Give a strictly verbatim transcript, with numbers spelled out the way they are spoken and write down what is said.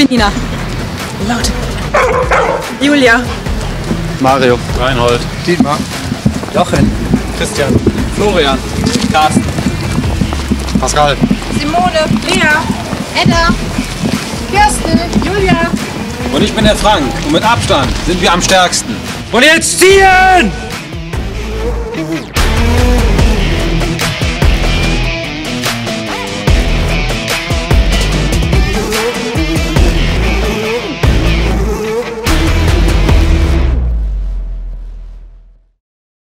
bin Nina. Laut. Julia. Mario. Reinhold. Dietmar. Jochen. Christian. Florian. Carsten. Pascal. Simone. Lea. Edda. Kirsten. Julia. Und ich bin der Frank. Und mit Abstand sind wir am stärksten. Und jetzt ziehen!